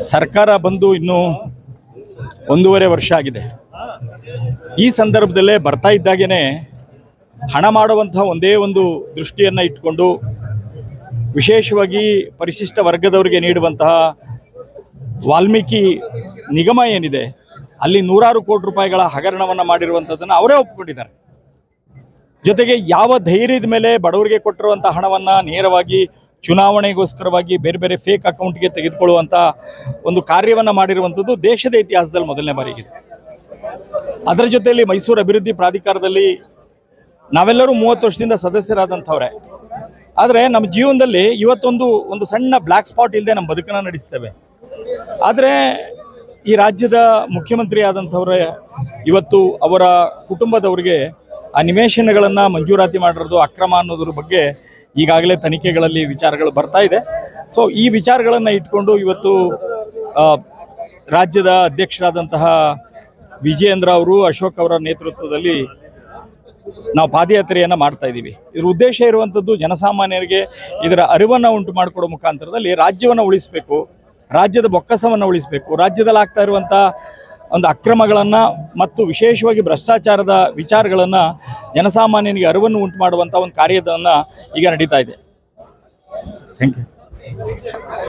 ಸರ್ಕಾರ ಬಂದು ಇನ್ನೂ 1.5 ವರ್ಷ ಆಗಿದೆ. ಈ ಸಂದರ್ಭದಲ್ಲೇ ಬರ್ತಾ ಇದ್ದಾಗೇನೆ ಹಣ ಮಾಡುವಂತಹ ಒಂದೇ ಒಂದು ದೃಷ್ಟಿಯನ್ನು ಇಟ್ಕೊಂಡು ವಿಶೇಷವಾಗಿ ಪರಿಶಿಷ್ಟ ವರ್ಗದವರಿಗೆ ನೀಡುವಂತಹ ವಾಲ್ಮೀಕಿ ನಿಗಮ ಏನಿದೆ ಅಲ್ಲಿ 100 ಕೋಟಿ ರೂಪಾಯಿಗಳ ಹಗರಣವನ್ನು ಮಾಡಿರುವಂಥದ್ದನ್ನು ಅವರೇ ಒಪ್ಪಿಕೊಂಡಿದ್ದಾರೆ. ಜೊತೆಗೆ ಯಾವ ಧೈರ್ಯದ ಮೇಲೆ ಬಡವರಿಗೆ ಕೊಟ್ಟಿರುವಂಥ ಹಣವನ್ನು ನೇರವಾಗಿ ಚುನಾವಣೆಗೋಸ್ಕರವಾಗಿ ಬೇರೆ ಬೇರೆ ಫೇಕ್ ಅಕೌಂಟ್ಗೆ ತೆಗೆದುಕೊಳ್ಳುವಂಥ ಒಂದು ಕಾರ್ಯವನ್ನು ಮಾಡಿರುವಂಥದ್ದು ದೇಶದ ಇತಿಹಾಸದಲ್ಲಿ ಮೊದಲನೇ ಬಾರಿಗಿದೆ. ಅದರ ಜೊತೆಯಲ್ಲಿ ಮೈಸೂರು ಅಭಿವೃದ್ಧಿ ಪ್ರಾಧಿಕಾರದಲ್ಲಿ ನಾವೆಲ್ಲರೂ 30 ವರ್ಷದಿಂದ ಸದಸ್ಯರಾದಂಥವ್ರೆ. ಆದರೆ ನಮ್ಮ ಜೀವನದಲ್ಲಿ ಇವತ್ತೊಂದು ಸಣ್ಣ ಬ್ಲ್ಯಾಕ್ ಸ್ಪಾಟ್ ಇಲ್ಲದೆ ನಮ್ಮ ಬದುಕನ್ನು ನಡೆಸ್ತೇವೆ. ಆದರೆ ಈ ರಾಜ್ಯದ ಮುಖ್ಯಮಂತ್ರಿ ಆದಂಥವ್ರೆ ಇವತ್ತು ಅವರ ಕುಟುಂಬದವರಿಗೆ ಆ ನಿವೇಶನಗಳನ್ನು ಮಂಜೂರಾತಿ ಮಾಡಿರೋದು ಅಕ್ರಮ ಅನ್ನೋದ್ರ ಬಗ್ಗೆ ಈಗಾಗಲೇ ತನಿಖೆಗಳಲ್ಲಿ ವಿಚಾರಗಳು ಬರ್ತಾ ಇದೆ. ಸೊ ಈ ವಿಚಾರಗಳನ್ನು ಇಟ್ಕೊಂಡು ಇವತ್ತು ರಾಜ್ಯದ ಅಧ್ಯಕ್ಷರಾದಂತಹ ವಿಜಯೇಂದ್ರ ಅವರು, ಅಶೋಕ್ ಅವರ ನೇತೃತ್ವದಲ್ಲಿ ನಾವು ಪಾದಯಾತ್ರೆಯನ್ನು ಮಾಡ್ತಾ ಇದ್ದೀವಿ. ಇದರ ಉದ್ದೇಶ ಇರುವಂಥದ್ದು ಜನಸಾಮಾನ್ಯರಿಗೆ ಇದರ ಅರಿವನ್ನು ಉಂಟು ಮಾಡಿಕೊಡೋ ಮುಖಾಂತರದಲ್ಲಿ ರಾಜ್ಯವನ್ನು ಉಳಿಸಬೇಕು, ರಾಜ್ಯದ ಬೊಕ್ಕಸವನ್ನು ಉಳಿಸಬೇಕು, ರಾಜ್ಯದಲ್ಲಿ ಆಗ್ತಾ ಇರುವಂಥ ಒಂದು ಅಕ್ರಮಗಳನ್ನು ಮತ್ತು ವಿಶೇಷವಾಗಿ ಭ್ರಷ್ಟಾಚಾರದ ವಿಚಾರಗಳನ್ನು ಜನಸಾಮಾನ್ಯನಿಗೆ ಅರಿವನ್ನು ಉಂಟು ಮಾಡುವಂಥ ಒಂದು ಕಾರ್ಯವನ್ನು ಈಗ ನಡೀತಾ ಇದೆ. Thank you.